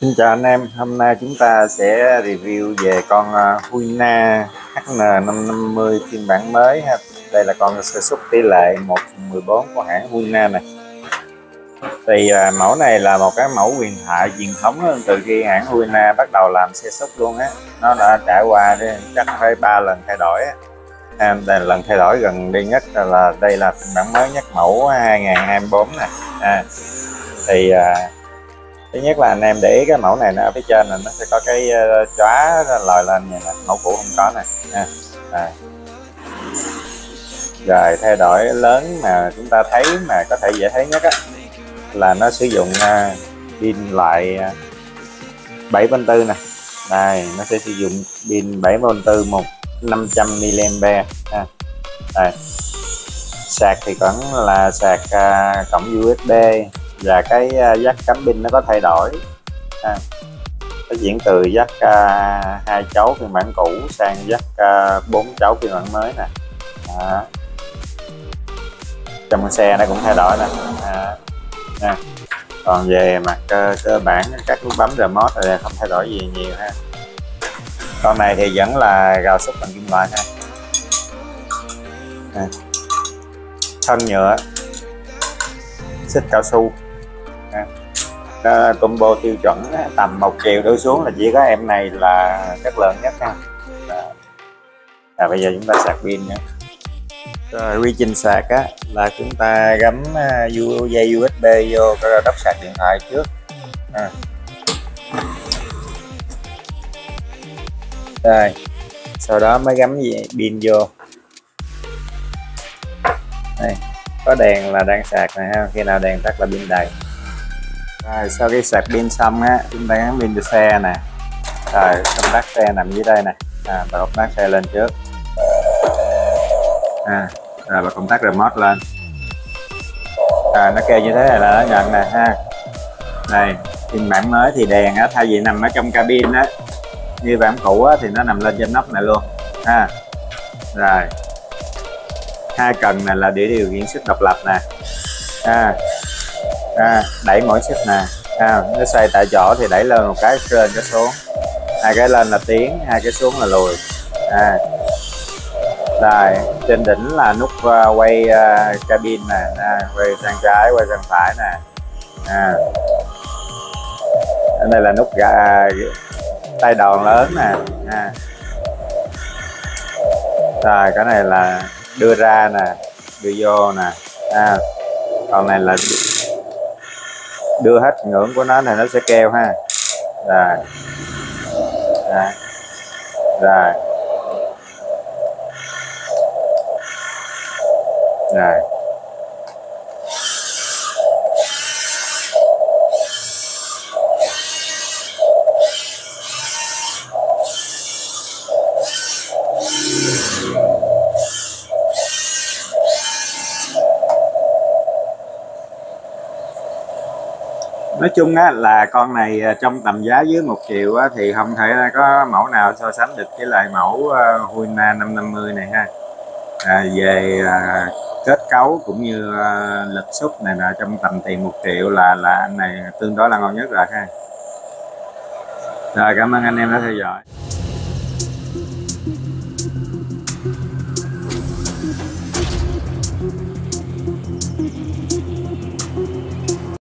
Xin chào anh em, hôm nay chúng ta sẽ review về con Huina HN550 phiên bản mới ha. Đây là con sản xuất tỷ lệ 1/14 của hãng Huina này. Thì mẫu này là một cái mẫu huyền thoại truyền thống hơn từ khi hãng Huina bắt đầu làm xe xúc luôn á. Nó đã trải qua chắc phải 3 lần thay đổi á. Đây là lần thay đổi gần đây nhất là đây là phiên bản mới nhất mẫu 2024 nè. Thì thứ nhất là anh em để ý cái mẫu này nó ở phía trên là nó sẽ có cái chóa lòi lên này nè, mẫu cũ không có nè. Rồi thay đổi lớn mà chúng ta thấy mà có thể dễ thấy nhất á, là nó sử dụng pin loại 7V4 nè. Đây nó sẽ sử dụng pin 7V4 một 500mAh. Đây. Sạc thì vẫn là sạc cổng USB, và cái jack cắm pin nó có thay đổi. Nó chuyển từ jack 2 chấu phiên bản cũ sang jack 4 chấu phiên bản mới nè. Trong xe nó cũng thay đổi nè. Còn về mặt cơ bản các nút bấm remote thì không thay đổi gì nhiều ha. Con này thì vẫn là gào xúc bằng kim loại ha. Thân nhựa, xích cao su. Combo tiêu chuẩn tầm 1 triệu đổ xuống là chỉ có em này là chất lượng nhất ha. Bây giờ chúng ta sạc pin nhé. Rồi quy trình sạc á, là chúng ta gắm dây USB vô cái đốc sạc điện thoại trước. Rồi sau đó mới gắm pin vô. Đây, có đèn là đang sạc này ha, khi nào đèn tắt là pin đầy. Rồi sau khi sạc pin xong á, chúng ta gắn pin cho xe nè. Rồi công tắc xe nằm dưới đây nè. Bật công tắc xe lên trước. Rồi bật công tắc remote lên. Nó kêu như thế này là nó nhận nè ha. Đây phiên bản mới thì đèn á, thay vì nằm ở trong cabin á như bản cũ á, thì nó nằm lên trên nóc này luôn ha. Rồi hai cần này là để điều khiển xích độc lập nè. Đẩy mỗi xích nè. Nó xoay tại chỗ thì đẩy lên một cái lên cái xuống, hai cái lên là tiến, hai cái xuống là lùi. Rồi trên đỉnh là nút quay cabin nè, quay sang trái quay sang phải nè. Ở đây là nút tay đòn lớn nè. Rồi cái này là đưa ra nè, đưa vô nè. Còn này là đưa hết ngưỡng của nó thì nó sẽ kêu ha. Rồi nói chung á, là con này trong tầm giá dưới 1 triệu á, thì không thể có mẫu nào so sánh được với lại mẫu Huina 550 này ha. Về kết cấu cũng như lực xúc này là trong tầm tiền 1 triệu là anh này tương đối là ngon nhất rồi ha. Rồi cảm ơn anh em đã theo dõi.